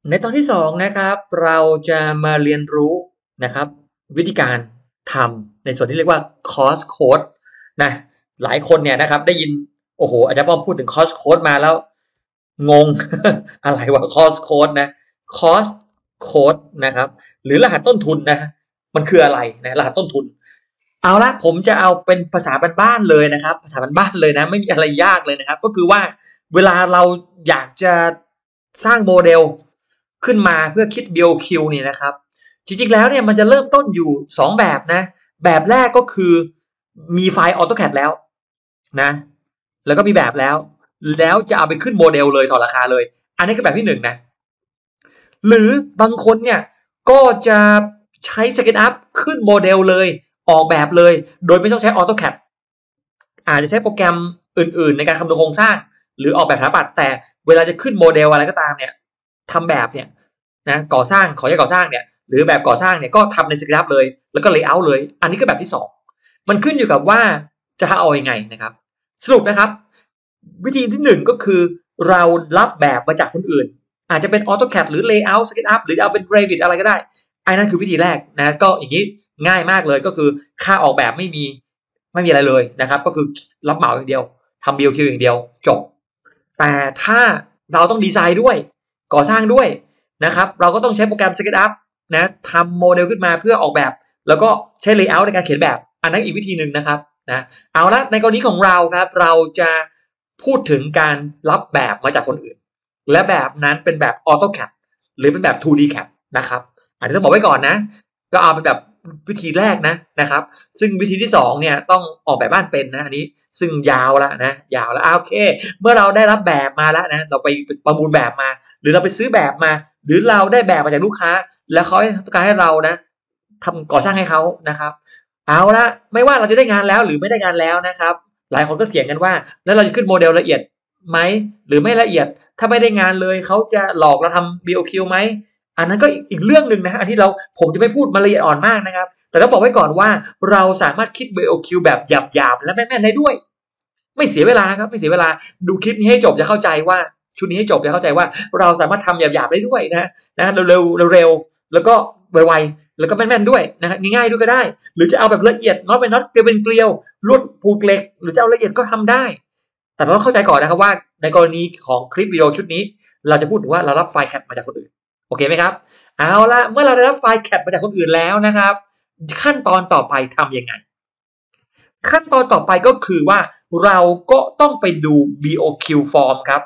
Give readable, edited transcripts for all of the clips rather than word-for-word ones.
ในตอนที่2นะครับเราจะมาเรียนรู้นะครับวิธีการทำในส่วนที่เรียกว่า Course Code นะหลายคนเนี่ยนะครับได้ยินโอ้โหอาจารย์ป้อมพูดถึง Course Code มาแล้วงง อะไรวะ Course Code นะ Course Code นะครับหรือรหัสต้นทุนนะมันคืออะไรนะรหัสต้นทุนเอาละผมจะเอาเป็นภาษาบ้านๆเลยนะครับภาษาบ้านๆเลยนะไม่มีอะไรยากเลยนะครับก็คือว่าเวลาเราอยากจะสร้างโมเดลขึ้นมาเพื่อคิด BOQ เนี่ยนะครับจริงๆแล้วเนี่ยมันจะเริ่มต้นอยู่2แบบนะแบบแรกก็คือมีไฟล์ AutoCAD แล้วนะแล้วก็มีแบบแล้วจะเอาไปขึ้นโมเดลเลยถอดราคาเลยอันนี้คือแบบที่1นะหรือบางคนเนี่ยก็จะใช้ SketchUp ขึ้นโมเดลเลยออกแบบเลยโดยไม่ต้องใช้ AutoCAD อาจจะใช้โปรแกรมอื่นๆในการคำนวณโครงสร้างหรือออกแบบสถาปัตย์แต่เวลาจะขึ้นโมเดลอะไรก็ตามเนี่ยทำแบบเนี่ยนะก่อสร้างขอแค่ก่อสร้างเนี่ยหรือแบบก่อสร้างเนี่ยก็ทำใน SketchUp เลยแล้วก็ Layout เลยอันนี้คือแบบที่2มันขึ้นอยู่กับว่าจะเอายังไงนะครับสรุปนะครับวิธีที่1ก็คือเรารับแบบมาจากคนอื่นอาจจะเป็น AutoCAD หรือ Layout SketchUp หรือเอาเป็น Revit อะไรก็ได้อันนั้นคือวิธีแรกนะก็อย่างนี้ง่ายมากเลยก็คือค่าออกแบบไม่มีอะไรเลยนะครับก็คือรับเหมาอย่างเดียวทำ BOQ อย่างเดียวจบแต่ถ้าเราต้องดีไซน์ด้วยก่อสร้างด้วยนะครับเราก็ต้องใช้โปรแกรม SketchUp นะทำโมเดลขึ้นมาเพื่อออกแบบแล้วก็ใช้ Layout ในการเขียนแบบอันนั้นอีกวิธีหนึ่งนะครับนะเอาละในกรณีของเราครับเราจะพูดถึงการรับแบบมาจากคนอื่นและแบบนั้นเป็นแบบ AutoCAD หรือเป็นแบบ 2D CAD นะครับอันนี้ต้องบอกไว้ก่อนนะก็เอาเป็นแบบวิธีแรกนะครับซึ่งวิธีที่2เนี่ยต้องออกแบบบ้านเป็นนะอันนี้ซึ่งยาวแล้วนะยาวแล้วโอเคเมื่อเราได้รับแบบมาแล้วนะเราไปประมูลแบบมาหรือเราไปซื้อแบบมาหรือเราได้แบบมาจากลูกค้าแล้วเขาต้องการให้เรานะทำก่อสร้างให้เขานะครับเอาละไม่ว่าเราจะได้งานแล้วหรือไม่ได้งานแล้วนะครับหลายคนก็เถียงกันว่าแล้วเราจะขึ้นโมเดลละเอียดไหมหรือไม่ละเอียดถ้าไม่ได้งานเลยเขาจะหลอกเราทำ BOQ ไหมอันนั้นก็อีกเรื่องหนึ่งนะอันที่ผมจะไม่พูดมาละเอียดอ่อนมากนะครับแต่ต้องบอกไว้ก่อนว่าเราสามารถคิด BOQ แบบหยาบๆและแม่นๆได้ด้วยไม่เสียเวลาครับไม่เสียเวลาดูคลิปนี้ให้จบจะเข้าใจว่าชุดนี้ให้จบจะเข้าใจว่าเราสามารถทำหยาบๆได้ด้วยนะเร็วๆแล้วก็ไวๆแล้วก็แม่นๆด้วยนะครับง่ายๆด้วยก็ได้หรือจะเอาแบบละเอียดน็อตเป็นน็อตเกลียวเป็นเกลียวลวดผูกเหล็กหรือจะเอาละเอียดก็ทำได้แต่เราต้องเข้าใจก่อนนะครับว่าในกรณีของคลิปวิดีโอชุดนี้เราจะพูดถึงว่าเรารับไฟล์ CAD มาจากคนอื่นโอเคไหมครับเอาละเมื่อเราได้รับไฟล์ CAD มาจากคนอื่นแล้วนะครับขั้นตอนต่อไปทำยังไงขั้นตอนต่อไปก็คือว่าเราก็ต้องไปดู BOQ form ครับ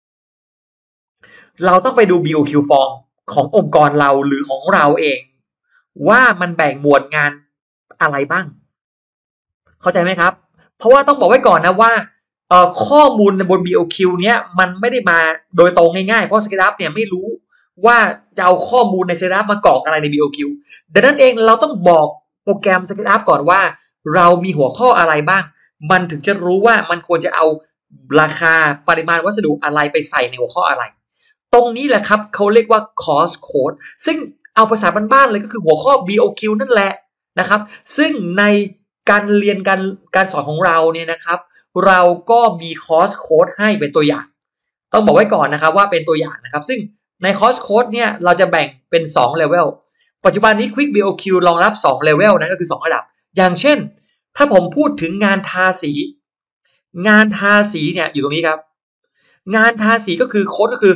เราต้องไปดู BOQ form ขององค์กรเราหรือของเราเองว่ามันแบ่งหมวดงานอะไรบ้างเข้าใจไหมครับเพราะว่าต้องบอกไว้ก่อนนะว่าข้อมูลบน BOQ เนี้ยมันไม่ได้มาโดยตรงง่ายๆเพราะ SketchUp เนี่ยไม่รู้ว่าจะเอาข้อมูลใน SketchUp มากรอกอะไรใน BOQ ดังนั้นเองเราต้องบอกโปรแกรม SketchUp ก่อนว่าเรามีหัวข้ออะไรบ้างมันถึงจะรู้ว่ามันควรจะเอาราคาปริมาณวัสดุอะไรไปใส่ในหัวข้ออะไรตรงนี้แหละครับเขาเรียกว่า cost code ซึ่งเอาภาษาบ้านๆเลยก็คือหัวข้อ BOQ นั่นแหละนะครับซึ่งในการเรียนการสอนของเราเนี่ยนะครับเราก็มีคอร์สโค้ดให้เป็นตัวอย่างต้องบอกไว้ก่อนนะครับว่าเป็นตัวอย่างนะครับซึ่งในคอร์สโค้ดเนี่ยเราจะแบ่งเป็น2เลเวลปัจจุบันนี้ Quick BOQ รองรับ2เลเวลนะก็คือ2ระดับอย่างเช่นถ้าผมพูดถึงงานทาสีงานทาสีเนี่ยอยู่ตรงนี้ครับงานทาสีก็คือโค้ดก็คือ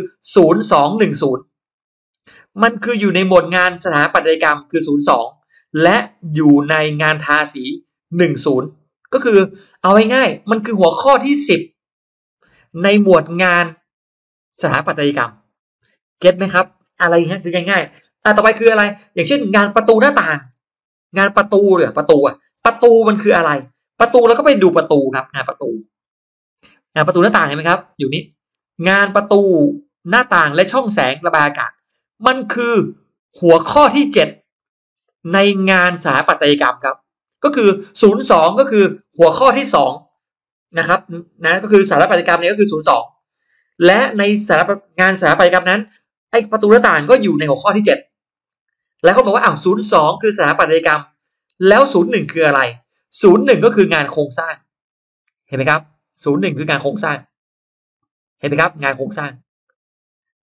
0210มันคืออยู่ในหมวดงานสถาปัตยกรรมคือ02และอยู่ในงานทาสี10ก็คือเอาง่ายๆมันคือหัวข้อที่10ในหมวดงานสถาปัตยกรรมเก็ตไหมครับอะไรเงี้ยคือง่ายๆต่อไปคืออะไรอย่างเช่นงานประตูหน้าต่างงานประตูหรือประตูประตูมันคืออะไรประตูแล้วก็ไปดูประตูครับงานประตูหน้าต่างเห็นไหมครับอยู่นี้งานประตูหน้าต่างและช่องแสงระบายอากาศมันคือหัวข้อที่7ในงานสถาปัตยกรรมครับก็คือ02ก็คือหัวข้อที่2นะครับนะก็คือสถาปัตยกรรมเนี่ยก็คือ02และในงานสถาปัตยกรรมนั้นไอ้ประตูหน้าต่างก็อยู่ในหัวข้อที่7แล้วเขาบอกว่า02คือสถาปัตยกรรมแล้ว01คืออะไร01ก็คืองานโครงสร้างเห็นไหมครับ01คืองานโครงสร้างเห็นไหมครับงานโครงสร้าง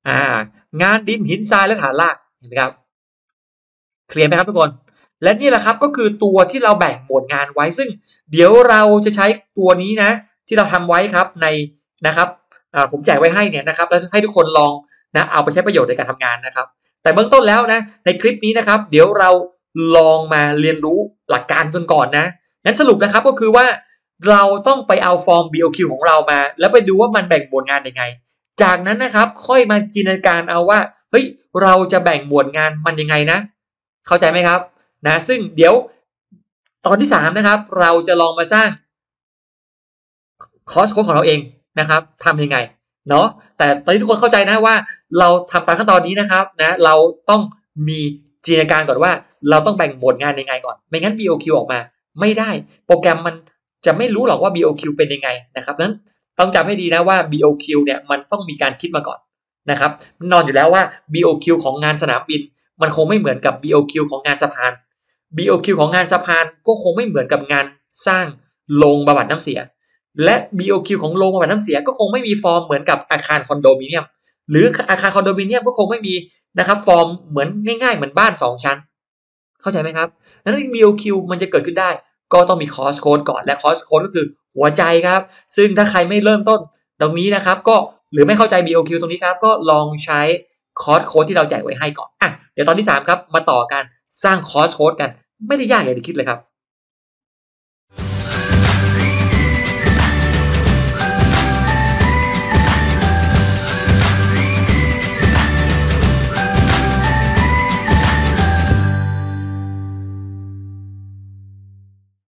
งานดินหินทรายและฐานรากเห็นไหมครับเคลียร์ไหมครับทุกคนและนี่แหละครับก็คือตัวที่เราแบ่งหมวดงานไว้ซึ่งเดี๋ยวเราจะใช้ตัวนี้นะที่เราทำไว้ครับในนะครับผมแจกไว้ให้เนี่ยนะครับแล้วให้ทุกคนลองนะเอาไปใช้ประโยชน์ในการทำงานนะครับแต่เบื้องต้นแล้วนะในคลิปนี้นะครับเดี๋ยวเราลองมาเรียนรู้หลักการกันก่อนนะงั้นสรุปนะครับก็คือว่าเราต้องไปเอาฟอร์ม BOQ ของเรามาแล้วไปดูว่ามันแบ่งหมวดงานยังไงจากนั้นนะครับค่อยมาจินตนาการเอาว่าเฮ้ยเราจะแบ่งหมวดงานมันยังไงนะเข้าใจไหมครับนะซึ่งเดี๋ยวตอนที่3นะครับเราจะลองมาสร้างคอร์สโค้ดของเราเองนะครับทำยังไงเนาะแต่ตอนนี้ทุกคนเข้าใจนะว่าเราทำตามขั้นตอนนี้นะครับนะเราต้องมีจินตนาการก่อนว่าเราต้องแบ่งหมวดงานยังไงก่อนไม่งั้น BOQ ออกมาไม่ได้โปรแกรมมันจะไม่รู้หรอกว่า BOQ เป็นยังไงนะครับนั้นต้องจำให้ดีนะว่า BOQ เนี่ยมันต้องมีการคิดมาก่อนนะครับนอนอยู่แล้วว่า BOQ ของงานสนามบินมันคงไม่เหมือนกับ BOQ ของงานสะพาน BOQ ของงานสะพานก็คงไม่เหมือนกับงานสร้างโรงบำบัดน้ำเสียและ BOQ ของโรงบำบัดน้ำเสียก็คงไม่มีฟอร์มเหมือนกับอาคารคอนโดมิเนียมหรืออาคารคอนโดมิเนียมก็คงไม่มีนะครับฟอร์มเหมือนง่ายๆเหมือนบ้าน2ชั้นเข้าใจไหมครับนั้น BOQ มันจะเกิดขึ้นได้ก็ต้องมีคอร์สโค้ดก่อนและคอร์สโค้ดก็คือหัวใจครับซึ่งถ้าใครไม่เริ่มต้นตรงนี้นะครับก็หรือไม่เข้าใจ BOQ ตรงนี้ครับก็ลองใช้คอร์สโค้ดที่เราแจกไว้ให้ก่อนเดี๋ยวตอนที่3ครับมาต่อการสร้างคอร์สโค้ดกันไม่ได้ยากอย่างที่คิดเลยครับ